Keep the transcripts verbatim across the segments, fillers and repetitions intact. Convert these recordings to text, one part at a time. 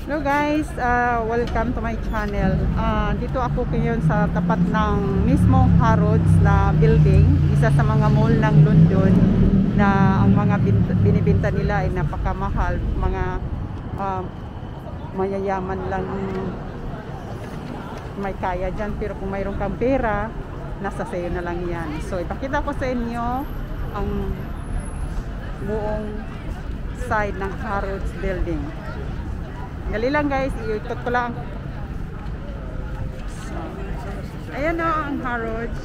Hello guys, uh, welcome to my channel. Uh, dito ako ngayon sa tapat ng mismong Harrods na building, isa sa mga mall ng London na ang mga binibenta nila ay napakamahal. Mga uh, mayayaman lang may kaya dyan, pero kung mayroon kang pera, nasa sayo na lang yan. So ipakita ko sa inyo ang buong side ng Harrods building. Dali lang guys, i-ikot ko lang. So, ayan o ang Harrods.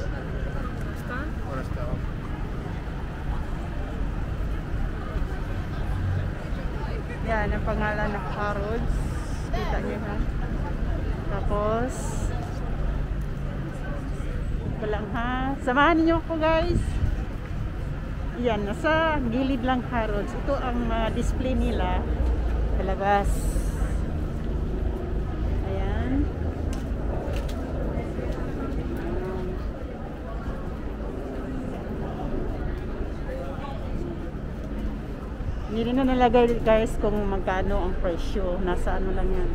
Yan ang pangalan ng Harrods. Kita nyo ha. Tapos ito lang ha. Samahan niyo ako guys. Yan, nasa gilid lang Harrods. Ito ang uh, display nila sa labas. Hindi rin na nalagay guys kung magkano ang presyo. Nasa ano lang yan.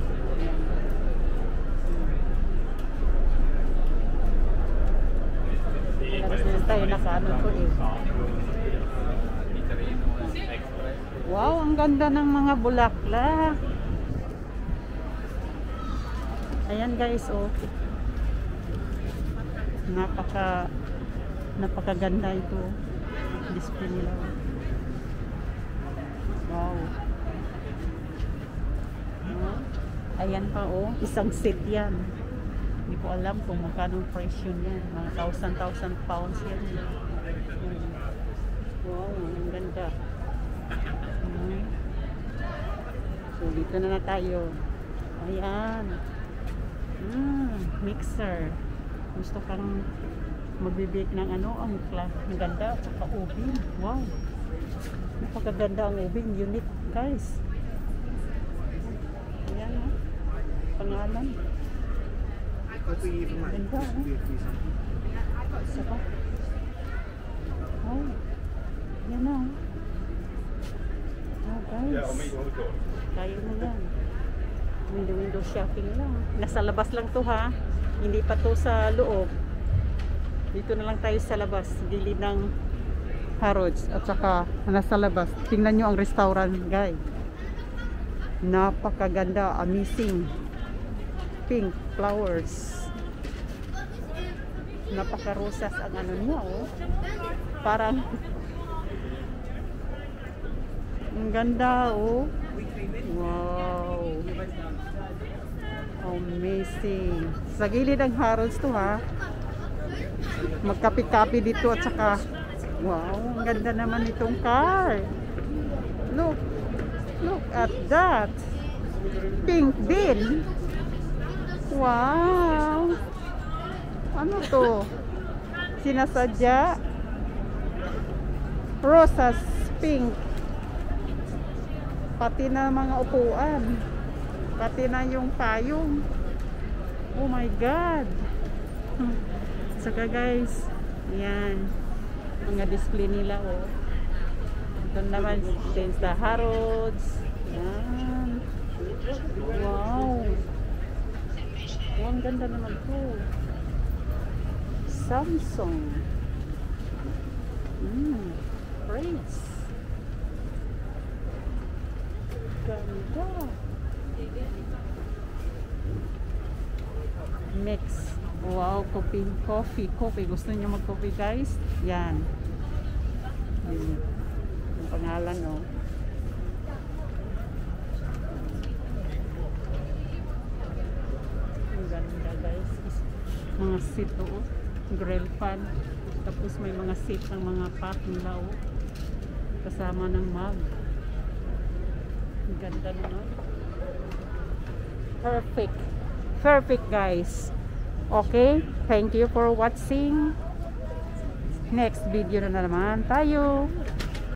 Tapos na tayo nakaano ko eh. Wow, ang ganda ng mga bulaklak. Ayan guys, oh. Napaka napakaganda ito. Display nila. Wow. Ayan pa oh, isang set yan. Hindi ko alam kung magkano presyo niyan. Mga thousand, thousand pounds yan. Wow, ang ganda. So dito na na tayo. Ayan. Mm, mixer. Gusto kang magbibake ng ano, ang ang ganda. Saka oven. Wow. Napakaganda ang ubing, unique guys. Ayan o, pangalan. Ganda o. Isa pa. Oh, yan o. Oh guys, tayo na yan. Window window shopping lang. Nasa labas lang to ha. Hindi pa to sa loob. Dito na lang tayo sa labas. Gilid ng Harrods at saka nasa labas. Tingnan nyo ang restaurant guys. Napakaganda, amazing. Pink flowers. Napakarosas ang ano niya oh. Parang ang ganda oh. Wow. Amazing. Sa gilid ng Harrods to ha. Magkapi-kapi dito at saka wow, ang ganda naman itong car. Look. Look at that. Pink din. Wow. Ano to? Sinasadya? Rosas pink. Pati na mga upuan. Pati na yung payong. Oh my God. Saka guys, yan. Mga display nila oh. Ito naman din sa Harrods. Yan. Wow. Oh, ang ganda naman po. Samsung. Mm. Praise. Ganda. Mix. Wow, coffee, coffee, coffee. Gusto niyo mag-coffee guys? Yan. Yan. Ang pangalan oh. Ang ganda guys. Mga seat oh. Grill pan. Tapos may mga seat ng mga pot nila oh. Kasama ng mug. Ang ganda naman. Perfect. Perfect guys. Okay, thank you for watching. Next video na naman tayo.